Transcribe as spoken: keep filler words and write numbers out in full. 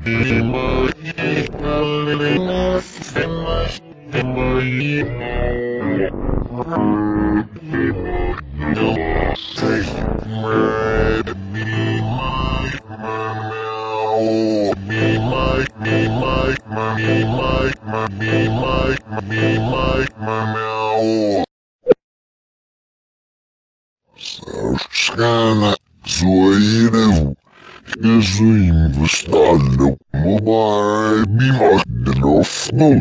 Sana söylerim. Gözüm vıstalım. Mübarek bir madde lafım.